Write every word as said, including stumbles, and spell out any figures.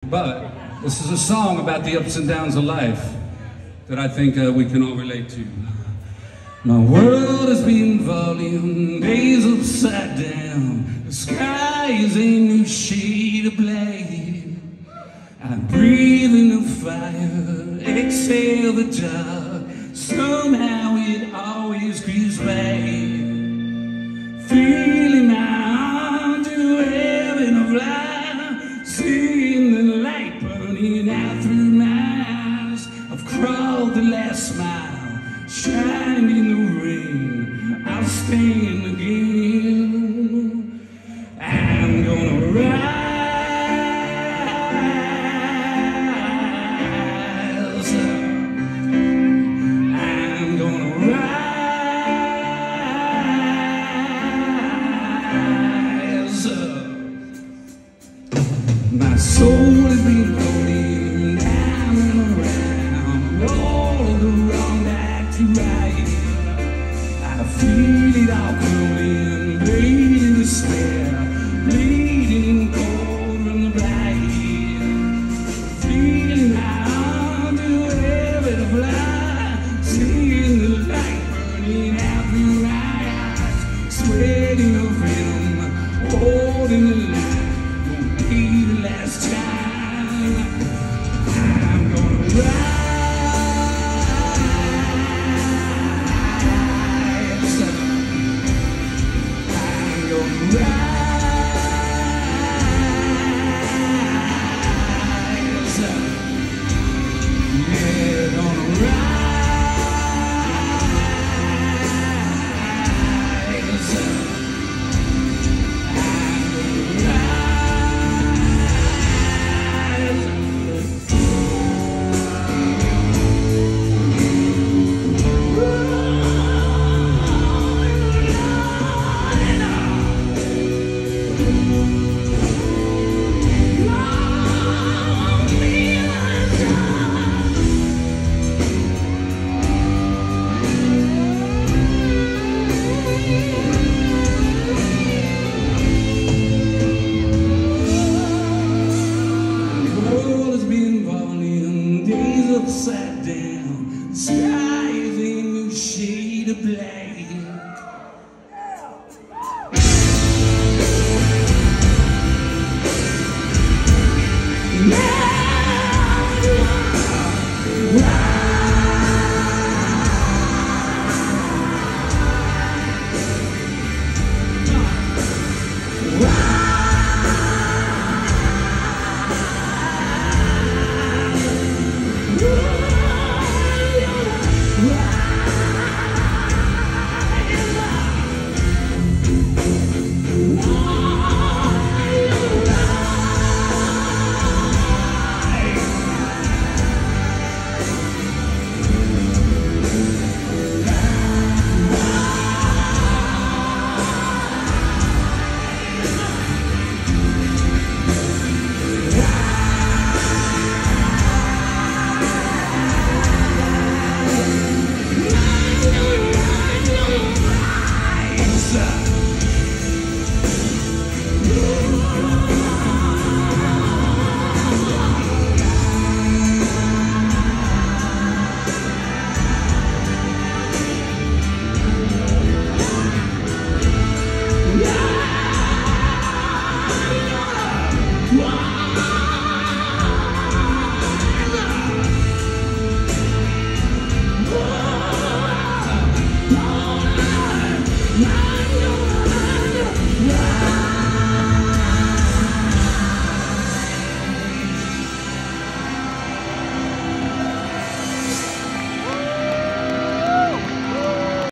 But this is a song about the ups and downs of life that I think uh, we can all relate to. My world has been falling, days upside down. The sky is a new shade of black. I breathe in the fire, exhale the dark. Somehow it always creeps back. Feeling my arm to heaven of light, seeing the light burning out through my eyes. I've crawled the last mile, shined in the rain. I'll stand again. I'm gonna rise. I'm gonna rise up. My soul has been rolling down and around, all of the wrong back to right. I feel it all coming, bleeding despair, bleeding cold from the black. Feeling how to heaven to fly, seeing the light burning out through my eyes, sweating of venom, holding the line. Won't be the last time. I'm gonna rise up. I'm gonna rise up. Yeah, gonna rise up. Upside down, the sky is a new shade of black.